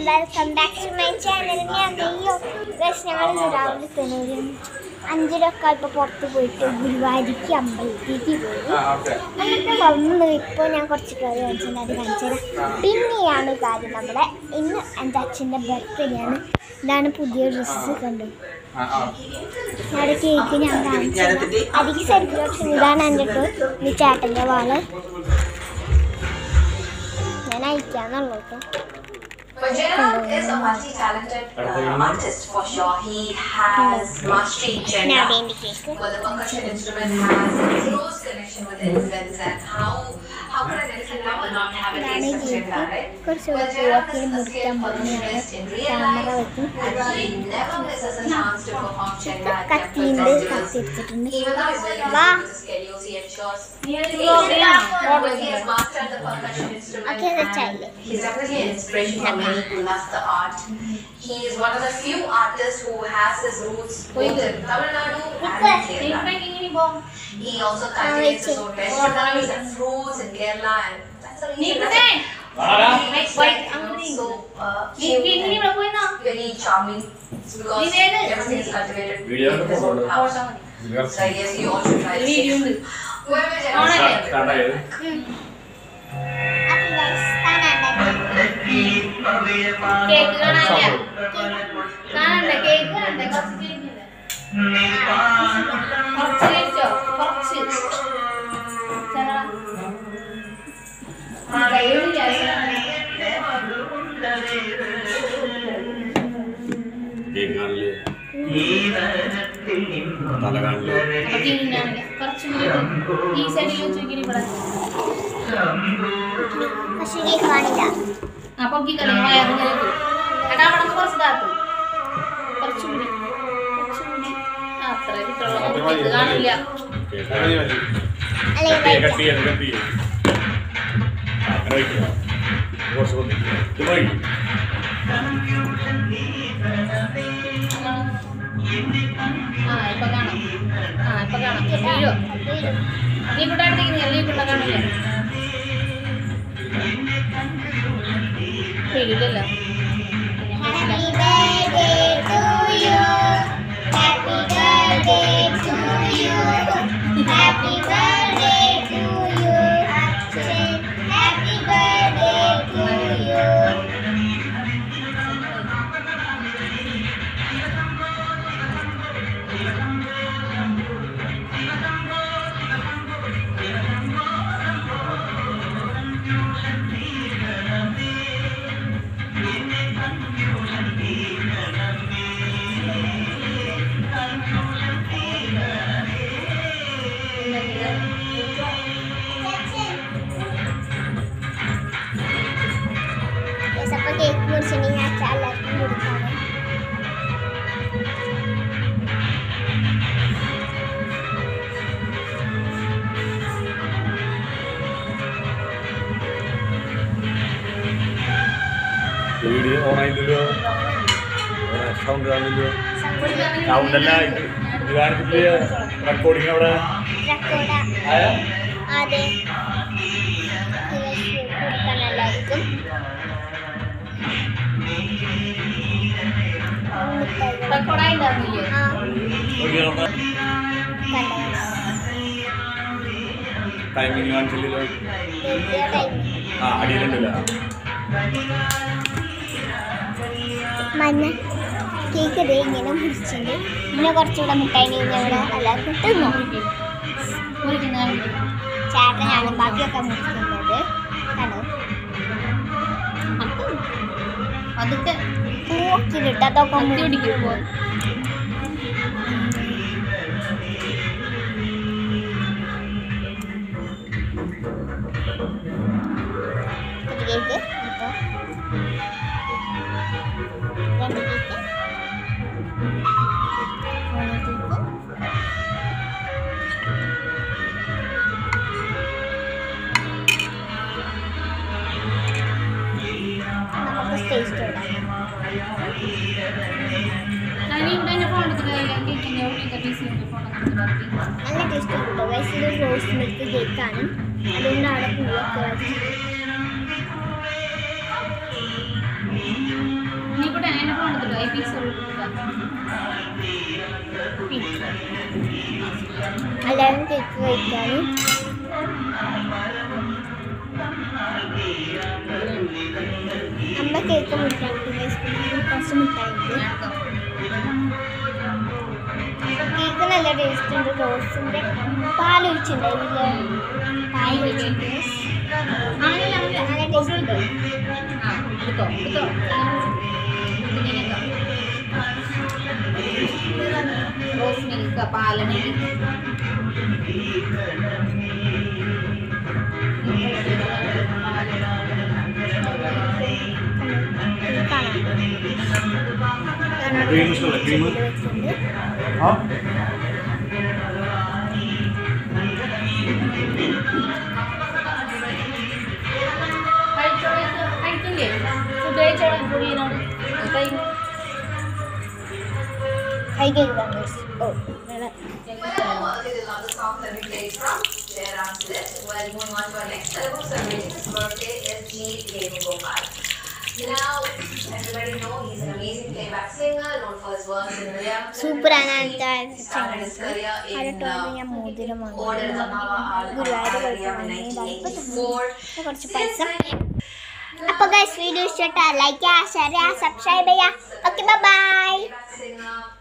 Welcome back to my channel. ഞാൻ ഞങ്ങൾ രാവിലെ തന്നെ ഒരു 5:00 ഇപ്പോൾ പുറത്ത് പോയിട്ട് ഗുരുവായൂരിക്ക് അമ്പലത്തേക്ക് പോയി. എന്നിട്ട് വന്ന് ഇപ്പോൾ ഞാൻ കുറച്ച് കറി കാണിച്ചിട്ടുണ്ട്, അത് കാണിച്ചുതരാം. പിന്നെയാണ് കാര്യം, നമ്മുടെ ഇന്ന് എൻ്റെ അച്ഛൻ്റെ ബർത്ത്ഡേ ആണ്. ഇതാണ് പുതിയ ഡ്രസ്സ് കണ്ടു. അവിടെ കേക്ക് ഞാൻ കാണിച്ചത് അതിക്ക് സെലിബ്രേഷൻ. ഇതാണ് എൻ്റെ ഈ ചേട്ടൻ്റെ വാള്. ഞാൻ അയക്കാന്നുള്ളൂ കേട്ടോ. Gerald is a multi-talented artist for sure. He has mastery in China, but the percussion instrument has a close connection with instruments. And how could an elephant lover not have a taste of Chenda, right? Well, Gerald is a skillful pianist in real life, and he never misses a chance to perform Chenda at temples and dinners. Even though he's very busy with his schedules, he ensures when he has mastered the percussion instrument. He's definitely an inspiration for many who love the art. He is one of the few artists who has his roots both in Tamil Nadu and Kerala. He also cultivates his own vegetables and fruits in Kerala, and that's the reason he makes like so very charming. It's because everything is cultivated in his own house. So I guess you all should try this. Cake കാണാനില്ല, കാണണ്ട cake കണ്ടേ, കുറച്ച് കഴിക്കില്ല, കുറച്ച് കഴിച്ചോ, കുറച്ച് കുറച്ചും കൂടി ഈ സൈഡിൽ വെച്ചിരിക്കും ഇവിടെ. അപ്പൊ എടാ അവിടെ കുറച്ച് താത്തു, കുറച്ചും കൂടി അത്ര കിട്ടുള്ളൂ, കാണില്ല. ഇപ്പൊ കാണാം, ഇപ്പൊ കാണാം. വീഴോ നീ കൂട്ടാടുത്തേക്ക് നീ കൂട്ട കാണില്ല, വീഴില്ലല്ലോ. കേക്ക് മുറിച്ചിട്ടുണ്ടെങ്കിൽ ഞാൻ എല്ലാവർക്കും കൊടുക്കാറ്. വീഡിയോ ഓൺ ആയില്ലല്ലോ, സൗണ്ട് കാണില്ലല്ലോ, സൗണ്ട് അല്ല ഇത് കാണിച്ചിട്ടില്ല. റെക്കോർഡിങ് അവിടെ അതെ എല്ലാവർക്കും ടൈമിങ് കാണിച്ചില്ലല്ലോ. അടിയിലുണ്ടല്ലോ മഞ്ഞ കേക്ക് ഇതേ ഇങ്ങനെ മുറിച്ചിട്ടുണ്ട്. പിന്നെ കുറച്ചുകൂടെ മിഠായി ഞങ്ങൾ എല്ലാവർക്കും തിന്നു. ചേട്ടനാണ് ബാക്കിയൊക്കെ മുറിക്കുന്നത്. കണ്ടോ അതൊക്കെ പൂക്കിലിട്ട് അതൊക്കെ പിടിക്കുമ്പോൾ കേക്ക് രണ്ട് കേക്ക് നമുക്ക് ടേസ്റ്റ് ഇടാം. നല്ല ടേസ്റ്റ് കിട്ടും. വയസ്സ് ഇത് റോസ് മിൽക്ക് കേക്കാണ്, അതുകൊണ്ടാണ് പൂവൊക്കെ കൊടുത്തിട്ടോ പീസ് എല്ലാവരും കേക്ക് കഴിക്കാനും അമ്മ കേക്ക് മുട്ടായി കുറച്ച് മുട്ടായി കേക്ക് നല്ല ടേസ്റ്റ് ഉണ്ട് റോസിൻ്റെ പാലൊഴിച്ചിട്ടുണ്ടായില്ലേ പാലൊഴിച്ചിട്ട് നല്ല ടേസ്റ്റ് ഉണ്ട് റോസ് മിൽക്ക് പാലണി ക്രീം ഇഷ്ടമല്ല ക്രീം ആ കഴിക്കില്ലേ ഫുഡ് കഴിച്ചോളാം പൊടിയാണ് I gave them this. Oh, Okay, the other song that we played from Jairam's list. Well, moving on to our next celebrity celebrating his birthday is G. Venugopal. Now, everybody knows he's an amazing playback singer, known for his work in Malayalam. Super Ananta. Started his career in Order Zamava in 1984. Since then, അപ്പോൾ guys video ഇഷ്ടപ്പെട്ടാൽ like ചെയ്യുക share ചെയ്യുക subscribe ചെയ്യുക okay bye playback singer.